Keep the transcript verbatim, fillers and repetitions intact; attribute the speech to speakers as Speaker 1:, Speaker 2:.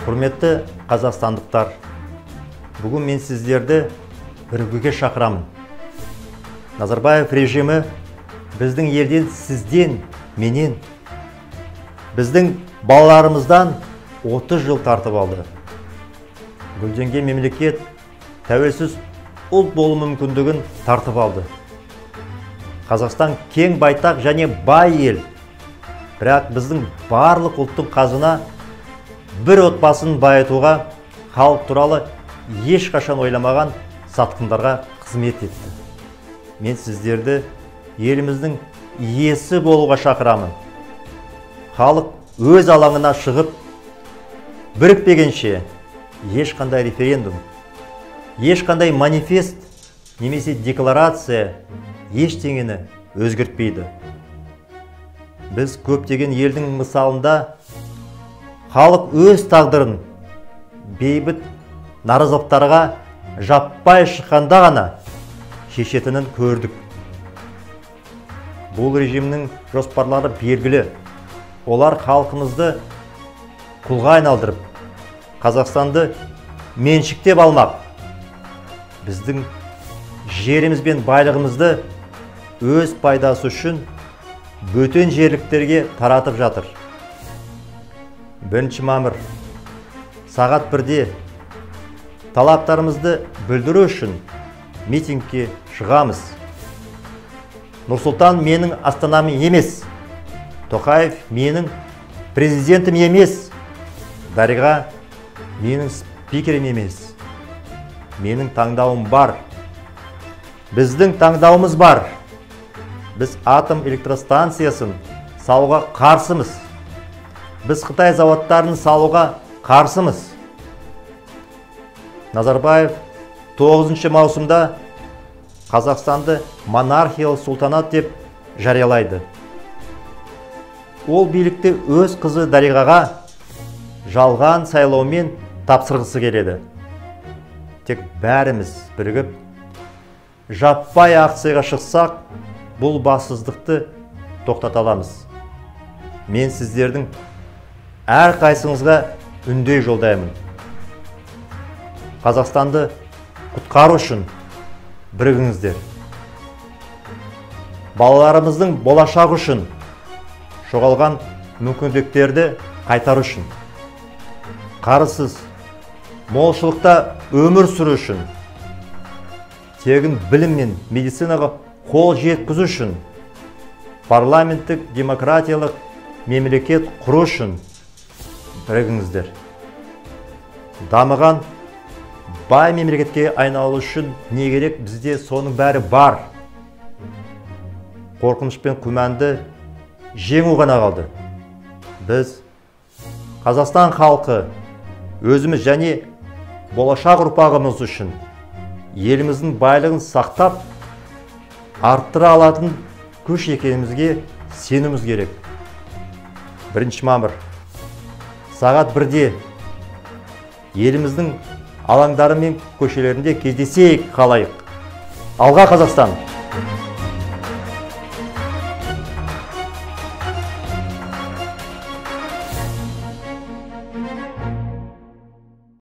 Speaker 1: Құрметті қазақстандықтар, бүгін мен сіздерді бірігуге шақырамын. Назарбаев режимі біздің елден, сізден, менен, біздің балаларымыздан отыз жыл тартып алды. Гүлденген мемлекет тәуелсіз ұлт болу мүмкіндігін тартып алды. Қазақстан кең байтақ және бай ел. Бірақ біздің барлық ұлттың қазына бір отбасын байытуға, халық туралы ешқашан ойламаған сатқындарға қызмет етті. Мен сіздерді еліміздің иесі болуға шақырамын. Халық өз алаңына шығып, бірікпегенше ешқандай референдум, ешқандай манифест немесе декларация ештеңені өзгертпейді. Біз көптеген елдің мысалында халық өз тағдырын бейбіт наразылықтарға жаппай шыққанда ғана шешетінін көрдік. Бұл режимнің жоспарлары белгілі. Олар халқымызды құлға айналдырып, Қазақстанды меншіктеп алмақ. Біздің жеріміз бен байлығымызды өз пайдасы үшін бөтен жерліктерге таратып жатыр. бірінші мамыр сағат бірде талаптарымызды білдіру үшін митингке шығамыз. Нұрсұлтан менің астанам емес, Тоқаев менің президентім емес, Дариға менің спикерім емес. Менің таңдауым бар. Біздің таңдауымыз бар. Біз атом электростанциясын салуға қарсымыз. Біз Қытай заводтарын салуға қарсымыз. Назарбаев тоғызыншы маусымда Қазақстанды монархиялық сұлтанат деп жариялайды. Ол билікті өз қызы Дариғаға жалған сайлаумен тапсырғысы келеді. Тек бәріміз бірігіп, жаппай акцияға шықсақ, бұл бассыздықты тоқтата аламыз. Мен сіздердің әр қайсыңызға үндеу жолдаймын. Қазақстанды құтқару үшін бірігіңіздер. Балаларымыздың болашағы үшін, жоғалған мүмкіндіктерді қайтару үшін, қарызсыз, молшылықта өмір сүру үшін, тегін білім мен медицинаға қол жеткізу үшін, парламенттік демократиялық мемлекет құру үшін бірігіңіздер. Дамыған бай мемлекетке айналу үшін не керек? Бізде соның бәрі бар. Қорқыныш пен күмәнді жеңу ғана қалды. Біз Қазақстан халқы өзіміз және болашақ ұрпағымыз үшін еліміздің байлығын сақтап, арттыра алатын күш екенімізге сеніміз керек. бірінші мамыр сағат бірде еліміздің алаңдары мен көшелерінде кездесейік қалайық. Алға Қазақстан!